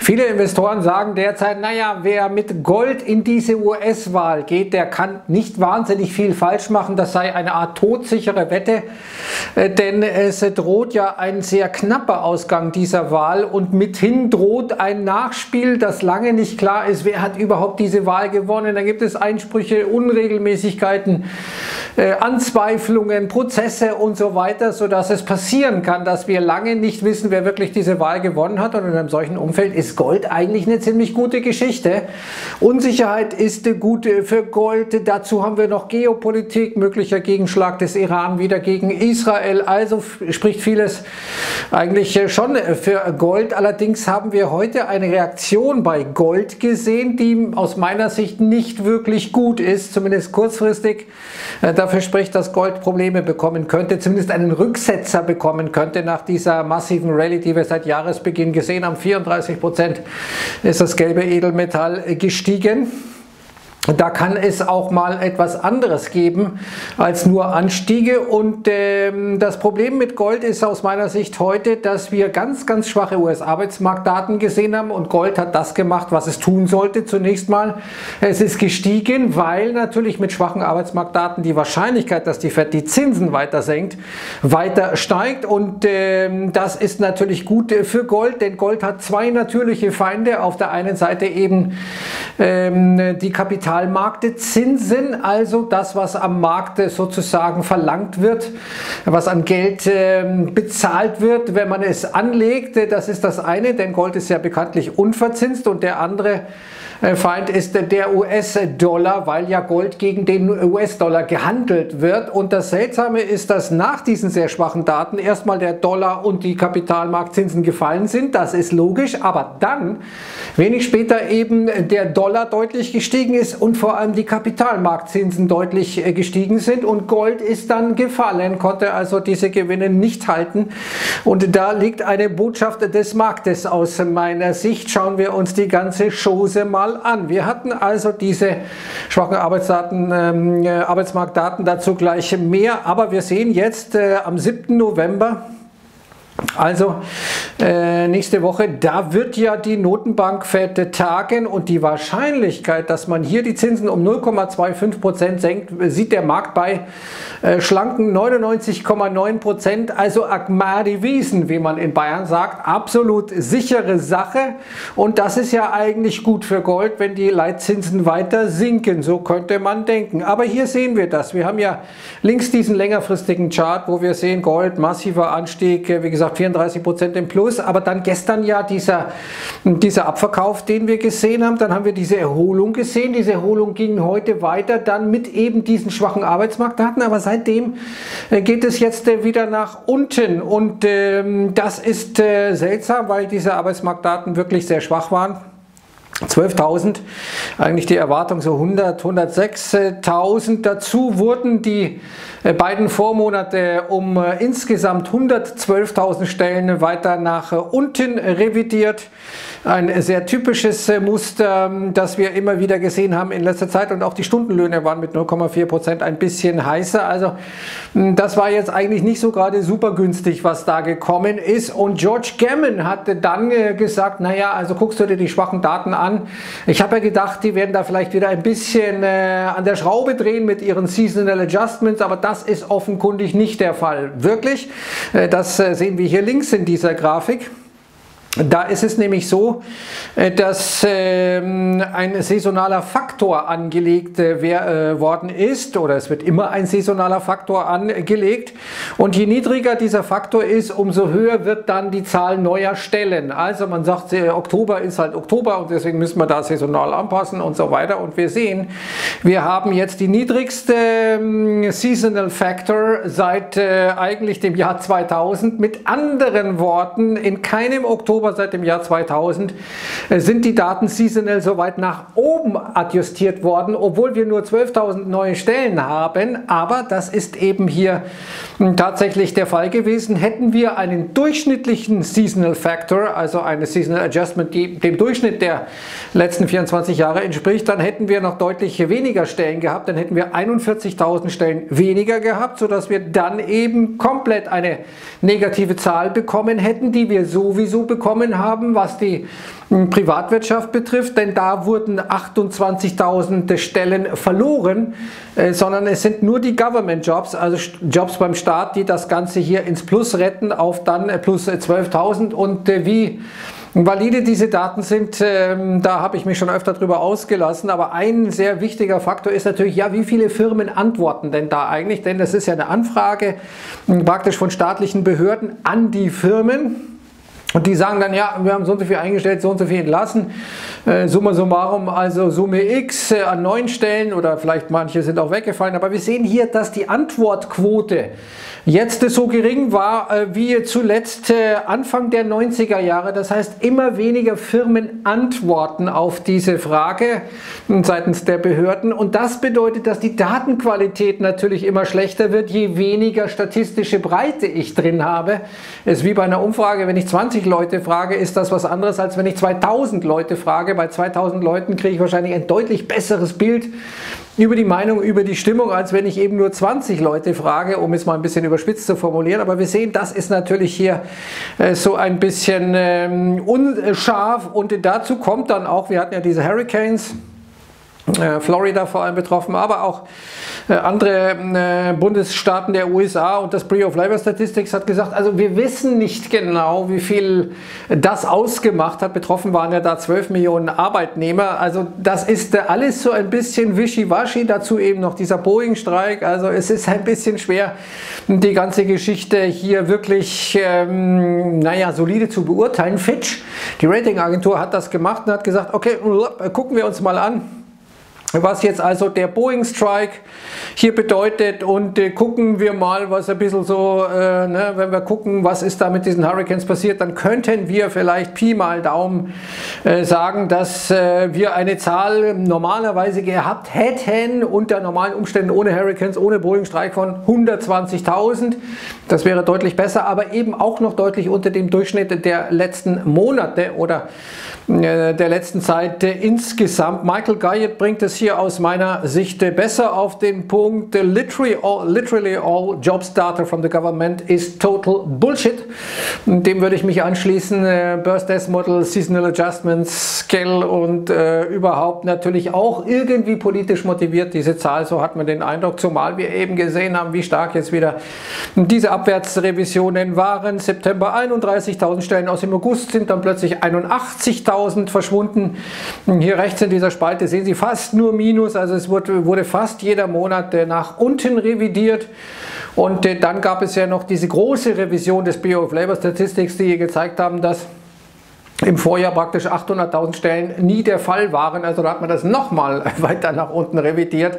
Viele Investoren sagen derzeit, naja, wer mit Gold in diese US-Wahl geht, der kann nicht wahnsinnig viel falsch machen. Das sei eine Art todsichere Wette, denn es droht ja ein sehr knapper Ausgang dieser Wahl und mithin droht ein Nachspiel, das lange nicht klar ist, wer hat überhaupt diese Wahl gewonnen. Da gibt es Einsprüche, Unregelmäßigkeiten, Anzweiflungen, Prozesse und so weiter, sodass es passieren kann, dass wir lange nicht wissen, wer wirklich diese Wahl gewonnen hat. Und in einem solchen Umfeld ist Gold eigentlich eine ziemlich gute Geschichte. Unsicherheit ist gut für Gold. Dazu haben wir noch Geopolitik, möglicher Gegenschlag des Iran wieder gegen Israel. Also spricht vieles eigentlich schon für Gold. Allerdings haben wir heute eine Reaktion bei Gold gesehen, die aus meiner Sicht nicht wirklich gut ist, zumindest kurzfristig. Dafür spricht, dass Gold Probleme bekommen könnte, zumindest einen Rücksetzer bekommen könnte nach dieser massiven Rallye, die wir seit Jahresbeginn gesehen haben. 34% ist das gelbe Edelmetall gestiegen. Da kann es auch mal etwas anderes geben als nur Anstiege, und das Problem mit Gold ist aus meiner Sicht heute, dass wir ganz schwache US-Arbeitsmarktdaten gesehen haben, und Gold hat das gemacht, was es tun sollte. Zunächst mal, es ist gestiegen, weil natürlich mit schwachen Arbeitsmarktdaten die Wahrscheinlichkeit, dass die Fed die Zinsen weiter senkt, weiter steigt, und das ist natürlich gut für Gold, denn Gold hat zwei natürliche Feinde. Auf der einen Seite eben die Kapitalmärkte, Zinsen, also das, was am Markt sozusagen verlangt wird, was an Geld bezahlt wird, wenn man es anlegt. Das ist das eine, denn Gold ist ja bekanntlich unverzinst, und der andere Feind ist der US-Dollar, weil ja Gold gegen den US-Dollar gehandelt wird. Und das Seltsame ist, dass nach diesen sehr schwachen Daten erstmal der Dollar und die Kapitalmarktzinsen gefallen sind. Das ist logisch, aber dann, wenig später, eben der Dollar deutlich gestiegen ist und vor allem die Kapitalmarktzinsen deutlich gestiegen sind, und Gold ist dann gefallen, konnte also diese Gewinne nicht halten. Und da liegt eine Botschaft des Marktes aus meiner Sicht. Schauen wir uns die ganze Chose mal an. Wir hatten also diese schwachen Arbeitsmarktdaten, dazu gleich mehr, aber wir sehen jetzt am 7. November, also nächste Woche, da wird ja die Notenbank Fed tagen, und die Wahrscheinlichkeit, dass man hier die Zinsen um 0,25% senkt, sieht der Markt bei schlanken 99,9%, also Agmadi Wiesen, wie man in Bayern sagt. Absolut sichere Sache, und das ist ja eigentlich gut für Gold, wenn die Leitzinsen weiter sinken, so könnte man denken. Aber hier sehen wir das. Wir haben ja links diesen längerfristigen Chart, wo wir sehen, Gold, massiver Anstieg, wie gesagt 34% im Plus, aber dann gestern ja dieser Abverkauf, den wir gesehen haben, dann haben wir diese Erholung gesehen. Diese Erholung ging heute weiter, dann mit eben diesen schwachen Arbeitsmarktdaten, aber seitdem geht es jetzt wieder nach unten, und das ist seltsam, weil diese Arbeitsmarktdaten wirklich sehr schwach waren. 12.000, eigentlich die Erwartung so 100, 106.000. Dazu wurden die beiden Vormonate um insgesamt 112.000 Stellen weiter nach unten revidiert. Ein sehr typisches Muster, das wir immer wieder gesehen haben in letzter Zeit, und auch die Stundenlöhne waren mit 0,4% ein bisschen heißer. Also das war jetzt eigentlich nicht so gerade super günstig, was da gekommen ist. Und George Gammon hatte dann gesagt, naja, also guckst du dir die schwachen Daten an. Ich habe ja gedacht, die werden da vielleicht wieder ein bisschen an der Schraube drehen mit ihren Seasonal Adjustments, aber das ist offenkundig nicht der Fall. Wirklich, das sehen wir hier links in dieser Grafik. Da ist es nämlich so, dass ein saisonaler Faktor angelegt worden ist, oder es wird immer ein saisonaler Faktor angelegt, und je niedriger dieser Faktor ist, umso höher wird dann die Zahl neuer Stellen. Also man sagt, Oktober ist halt Oktober, und deswegen müssen wir da saisonal anpassen und so weiter, und wir sehen, wir haben jetzt die niedrigste Seasonal Factor seit eigentlich dem Jahr 2000. Mit anderen Worten, in keinem Oktober seit dem Jahr 2000 sind die Daten seasonal so weit nach oben adjustiert worden, obwohl wir nur 12.000 neue Stellen haben. Aber das ist eben hier tatsächlich der Fall gewesen. Hätten wir einen durchschnittlichen Seasonal Factor, also eine Seasonal Adjustment, die dem Durchschnitt der letzten 24 Jahre entspricht, dann hätten wir noch deutlich weniger Stellen gehabt. Dann hätten wir 41.000 Stellen weniger gehabt, sodass wir dann eben komplett eine negative Zahl bekommen hätten, die wir sowieso bekommen bekommen haben, was die Privatwirtschaft betrifft, denn da wurden 28.000 Stellen verloren, sondern es sind nur die Government Jobs, also Jobs beim Staat, die das Ganze hier ins Plus retten, auf dann plus 12.000. Und wie valide diese Daten sind, da habe ich mich schon öfter drüber ausgelassen, aber ein sehr wichtiger Faktor ist natürlich, ja, wie viele Firmen antworten denn da eigentlich, denn das ist ja eine Anfrage praktisch von staatlichen Behörden an die Firmen. Und die sagen dann, ja, wir haben so und so viel eingestellt, so und so viel entlassen, summa summarum, also Summe X an neuen Stellen oder vielleicht manche sind auch weggefallen. Aber wir sehen hier, dass die Antwortquote jetzt so gering war wie zuletzt Anfang der 90er Jahre. Das heißt, immer weniger Firmen antworten auf diese Frage seitens der Behörden. Und das bedeutet, dass die Datenqualität natürlich immer schlechter wird, je weniger statistische Breite ich drin habe. Es ist wie bei einer Umfrage, wenn ich 20 Leute frage, ist das was anderes, als wenn ich 2000 Leute frage. Bei 2000 Leuten kriege ich wahrscheinlich ein deutlich besseres Bild über die Meinung, über die Stimmung, als wenn ich eben nur 20 Leute frage, um es mal ein bisschen überspitzt zu formulieren. Aber wir sehen, das ist natürlich hier so ein bisschen unscharf. Und dazu kommt dann auch, wir hatten ja diese Hurricanes, Florida vor allem betroffen, aber auch andere Bundesstaaten der USA, und das Bureau of Labor Statistics hat gesagt, also wir wissen nicht genau, wie viel das ausgemacht hat. Betroffen waren ja da 12 Millionen Arbeitnehmer. Also das ist alles so ein bisschen wischiwaschi, dazu eben noch dieser Boeing-Streik. Also es ist ein bisschen schwer, die ganze Geschichte hier wirklich naja, solide zu beurteilen. Fitch, die Ratingagentur, hat das gemacht und hat gesagt, okay, gucken wir uns mal an, was jetzt also der Boeing-Strike hier bedeutet, und gucken wir mal, was ein bisschen so, wenn wir gucken, was ist da mit diesen Hurricanes passiert, dann könnten wir vielleicht Pi mal Daumen sagen, dass wir eine Zahl normalerweise gehabt hätten unter normalen Umständen ohne Hurricanes, ohne Boeing-Streik von 120.000. Das wäre deutlich besser, aber eben auch noch deutlich unter dem Durchschnitt der letzten Monate oder der letzten Zeit insgesamt. Michael Guyot bringt es hier aus meiner Sicht besser auf den Punkt. Literally all jobs data from the government is total bullshit. Dem würde ich mich anschließen. Burst Death Model, Seasonal Adjustments, Scale und überhaupt natürlich auch irgendwie politisch motiviert, diese Zahl. So hat man den Eindruck, zumal wir eben gesehen haben, wie stark jetzt wieder diese Abwärtsrevisionen waren. September 31.000 Stellen, aus dem August sind dann plötzlich 81.000 verschwunden. Hier rechts in dieser Spalte sehen Sie fast nur Minus, also es wurde fast jeder Monat nach unten revidiert. Und dann gab es ja noch diese große Revision des Bureau of Labor Statistics, die gezeigt haben, dass im Vorjahr praktisch 800.000 Stellen nie der Fall waren. Also da hat man das nochmal weiter nach unten revidiert.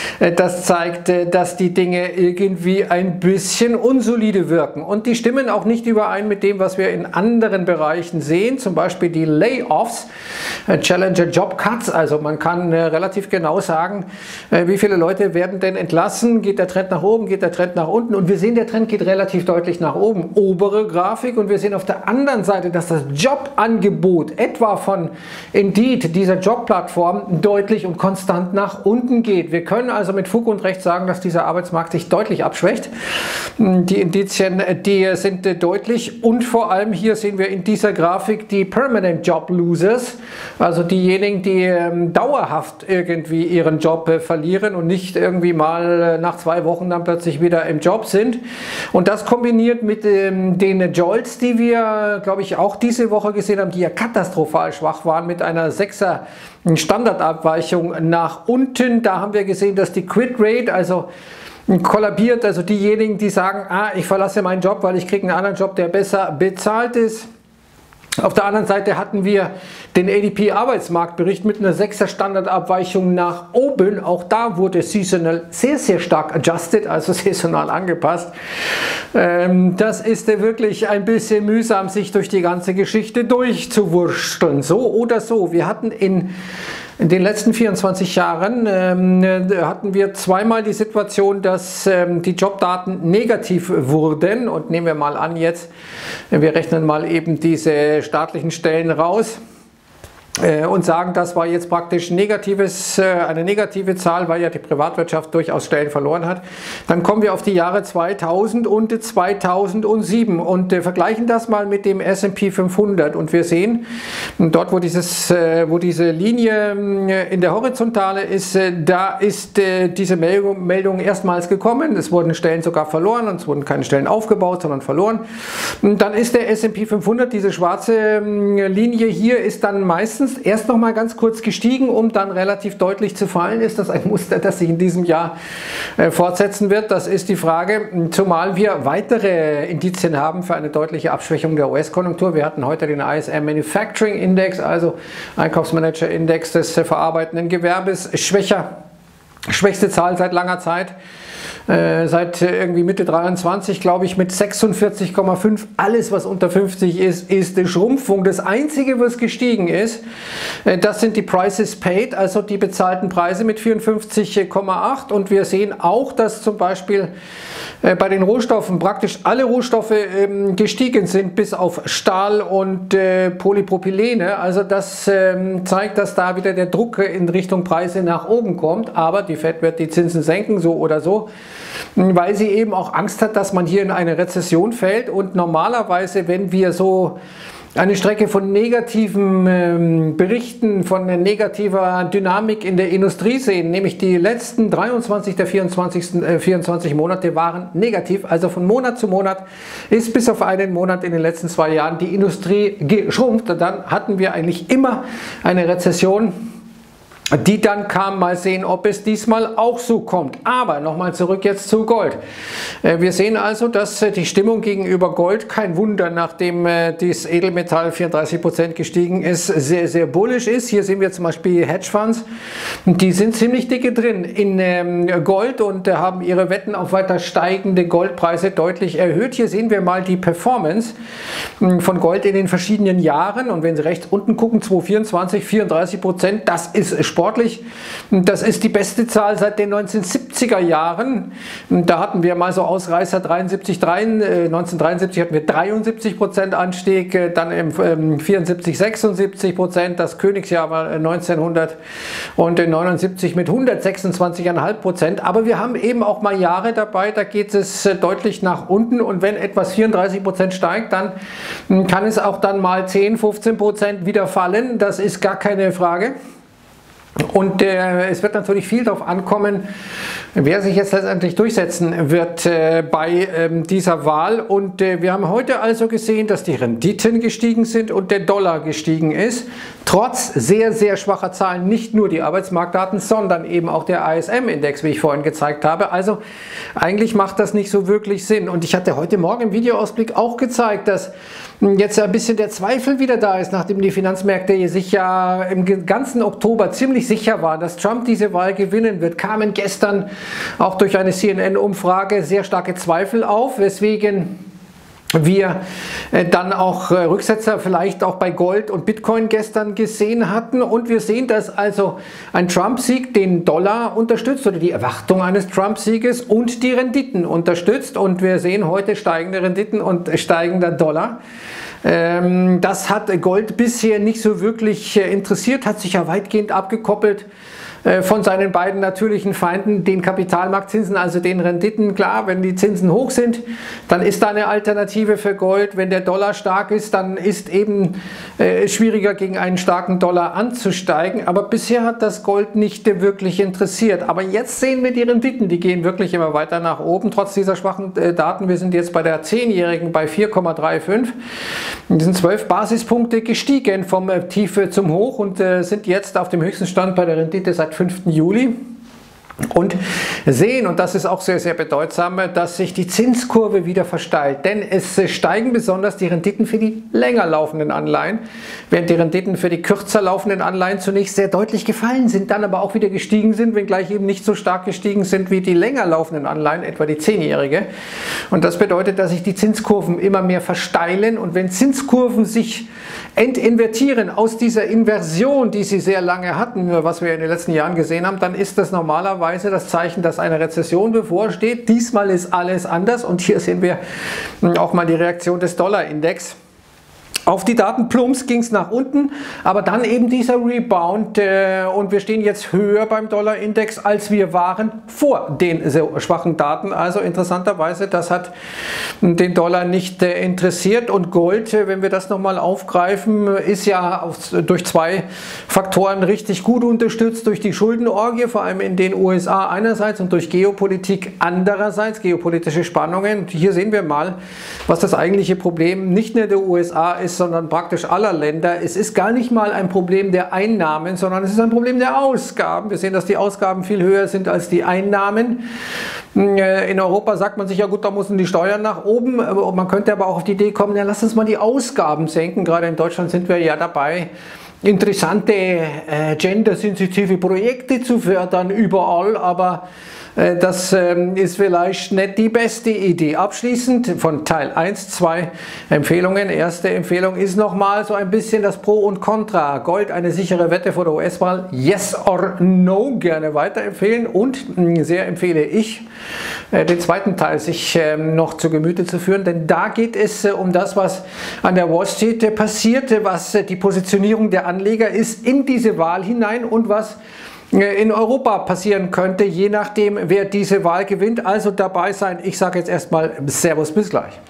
Das zeigt, dass die Dinge irgendwie ein bisschen unsolide wirken. Und die stimmen auch nicht überein mit dem, was wir in anderen Bereichen sehen. Zum Beispiel die Layoffs, Challenger Job Cuts. Also man kann relativ genau sagen, wie viele Leute werden denn entlassen. Geht der Trend nach oben, geht der Trend nach unten? Und wir sehen, der Trend geht relativ deutlich nach oben. Obere Grafik. Und wir sehen auf der anderen Seite, dass das Jobangebot etwa von Indeed, dieser Jobplattform, deutlich und konstant nach unten geht. Wir können also mit Fug und Recht sagen, dass dieser Arbeitsmarkt sich deutlich abschwächt. Die Indizien, die sind deutlich, und vor allem hier sehen wir in dieser Grafik die Permanent Job Losers, also diejenigen, die dauerhaft irgendwie ihren Job verlieren und nicht irgendwie mal nach 2 Wochen dann plötzlich wieder im Job sind. Und das kombiniert mit den Jolts, die wir, glaube ich, auch diese Woche gesehen haben, die ja katastrophal schwach waren, mit einer 6er Standardabweichung nach unten. Da haben wir gesehen, dass die Quit Rate, also kollabiert, also diejenigen, die sagen, ich verlasse meinen Job, weil ich kriege einen anderen Job, der besser bezahlt ist. Auf der anderen Seite hatten wir den ADP-Arbeitsmarktbericht mit einer 6er Standardabweichung nach oben. Auch da wurde seasonal sehr, sehr stark adjusted, also saisonal angepasst. Das ist wirklich ein bisschen mühsam, sich durch die ganze Geschichte durchzuwursteln. So oder so. Wir hatten in den letzten 24 Jahren hatten wir zweimal die Situation, dass die Jobdaten negativ wurden. Und nehmen wir mal an jetzt, wir rechnen mal eben diese staatlichen Stellen raus. und sagen, das war jetzt praktisch eine negative Zahl, weil ja die Privatwirtschaft durchaus Stellen verloren hat. Dann kommen wir auf die Jahre 2000 und 2007 und vergleichen das mal mit dem S&P 500 und wir sehen, dort wo diese Linie in der Horizontale ist, da ist diese Meldung erstmals gekommen. Es wurden Stellen sogar verloren und es wurden keine Stellen aufgebaut, sondern verloren. Und dann ist der S&P 500, diese schwarze Linie hier, ist dann meistens erst noch mal ganz kurz gestiegen, um dann relativ deutlich zu fallen. Ist das ein Muster, das sich in diesem Jahr fortsetzen wird? Das ist die Frage, zumal wir weitere Indizien haben für eine deutliche Abschwächung der US-Konjunktur. Wir hatten heute den ISM Manufacturing Index, also Einkaufsmanager Index des verarbeitenden Gewerbes, schwächste Zahl seit langer Zeit. Seit irgendwie Mitte 23, glaube ich, mit 46,5. Alles, was unter 50 ist, ist eine Schrumpfung. Das Einzige, was gestiegen ist, das sind die Prices paid, also die bezahlten Preise mit 54,8. Und wir sehen auch, dass zum Beispiel bei den Rohstoffen praktisch alle Rohstoffe gestiegen sind, bis auf Stahl und Polypropylene. Also das zeigt, dass da wieder der Druck in Richtung Preise nach oben kommt. Aber die Fed wird die Zinsen senken, so oder so, weil sie eben auch Angst hat, dass man hier in eine Rezession fällt. Und normalerweise, wenn wir so eine Strecke von negativen Berichten, von negativer Dynamik in der Industrie sehen, nämlich die letzten 23 der 24 Monate waren negativ, also von Monat zu Monat ist bis auf einen Monat in den letzten 2 Jahren die Industrie geschrumpft. Dann hatten wir eigentlich immer eine Rezession, die dann kam. Mal sehen, ob es diesmal auch so kommt. Aber nochmal zurück jetzt zu Gold. Wir sehen also, dass die Stimmung gegenüber Gold, kein Wunder, nachdem das Edelmetall 34% gestiegen ist, sehr, sehr bullisch ist. Hier sehen wir zum Beispiel Hedgefonds. Die sind ziemlich dicke drin in Gold und haben ihre Wetten auf weiter steigende Goldpreise deutlich erhöht. Hier sehen wir mal die Performance von Gold in den verschiedenen Jahren. Und wenn Sie rechts unten gucken, 2024, 34%, das ist sportlich. Das ist die beste Zahl seit den 1970er Jahren. Da hatten wir mal so Ausreißer 1973 hatten wir 73% Anstieg, dann im 74 76%, das Königsjahr war 1979 mit 126,5%. Aber wir haben eben auch mal Jahre dabei, da geht es deutlich nach unten und wenn etwas 34% steigt, dann kann es auch dann mal 10-15% wieder fallen. Das ist gar keine Frage. Und es wird natürlich viel darauf ankommen, wer sich jetzt letztendlich durchsetzen wird bei dieser Wahl. Und wir haben heute also gesehen, dass die Renditen gestiegen sind und der Dollar gestiegen ist. Trotz sehr, sehr schwacher Zahlen, nicht nur die Arbeitsmarktdaten, sondern eben auch der ISM-Index, wie ich vorhin gezeigt habe. Also eigentlich macht das nicht so wirklich Sinn. Und ich hatte heute Morgen im Videoausblick auch gezeigt, dass jetzt ein bisschen der Zweifel wieder da ist, nachdem die Finanzmärkte sich ja im ganzen Oktober ziemlich sicher waren, dass Trump diese Wahl gewinnen wird, kamen gestern auch durch eine CNN-Umfrage sehr starke Zweifel auf, weswegen wir dann auch Rücksetzer vielleicht auch bei Gold und Bitcoin gestern gesehen hatten. Und wir sehen, dass also ein Trump-Sieg den Dollar unterstützt oder die Erwartung eines Trump-Sieges und die Renditen unterstützt. Und wir sehen heute steigende Renditen und steigender Dollar. Das hat Gold bisher nicht so wirklich interessiert, hat sich ja weitgehend abgekoppelt von seinen beiden natürlichen Feinden, den Kapitalmarktzinsen, also den Renditen. Klar, wenn die Zinsen hoch sind, dann ist da eine Alternative für Gold. Wenn der Dollar stark ist, dann ist eben schwieriger gegen einen starken Dollar anzusteigen. Aber bisher hat das Gold nicht wirklich interessiert. Aber jetzt sehen wir die Renditen, die gehen wirklich immer weiter nach oben, trotz dieser schwachen Daten. Wir sind jetzt bei der 10-Jährigen bei 4,35. Die sind 12 Basispunkte gestiegen vom Tief zum Hoch und sind jetzt auf dem höchsten Stand bei der Rendite seit 5. Juli. Und sehen, und das ist auch sehr, sehr bedeutsam, dass sich die Zinskurve wieder versteilt. Denn es steigen besonders die Renditen für die länger laufenden Anleihen, während die Renditen für die kürzer laufenden Anleihen zunächst sehr deutlich gefallen sind, dann aber auch wieder gestiegen sind, wenngleich eben nicht so stark gestiegen sind wie die länger laufenden Anleihen, etwa die 10-jährige. Und das bedeutet, dass sich die Zinskurven immer mehr versteilen. Und wenn Zinskurven sich entinvertieren aus dieser Inversion, die sie sehr lange hatten, was wir in den letzten Jahren gesehen haben, dann ist das normalerweise das Zeichen, dass eine Rezession bevorsteht. Diesmal ist alles anders und hier sehen wir auch mal die Reaktion des Dollarindex. Auf die Daten plumps ging es nach unten, aber dann eben dieser Rebound und wir stehen jetzt höher beim Dollarindex, als wir waren vor den so schwachen Daten. Also interessanterweise, das hat den Dollar nicht interessiert, und Gold, wenn wir das nochmal aufgreifen, ist ja durch zwei Faktoren richtig gut unterstützt, durch die Schuldenorgie, vor allem in den USA einerseits, und durch Geopolitik andererseits, geopolitische Spannungen. Und hier sehen wir mal, was das eigentliche Problem nicht nur der USA ist, sondern praktisch aller Länder. Es ist gar nicht mal ein Problem der Einnahmen, sondern es ist ein Problem der Ausgaben. Wir sehen, dass die Ausgaben viel höher sind als die Einnahmen. In Europa sagt man sich, ja gut, da müssen die Steuern nach oben. Man könnte aber auch auf die Idee kommen, ja, lass uns mal die Ausgaben senken. Gerade in Deutschland sind wir ja dabei, interessante gendersensitive Projekte zu fördern überall, aber das ist vielleicht nicht die beste Idee. Abschließend von Teil 1, 2 Empfehlungen. Erste Empfehlung ist nochmal so ein bisschen das Pro und Contra. Gold, eine sichere Wette vor der US-Wahl. Yes or no, gerne weiterempfehlen. Und sehr empfehle ich, den zweiten Teil sich noch zu Gemüte zu führen, denn da geht es um das, was an der Wall Street passiert, was die Positionierung der Anleger ist in diese Wahl hinein und was in Europa passieren könnte, je nachdem, wer diese Wahl gewinnt. Also dabei sein. Ich sage jetzt erstmal Servus, bis gleich.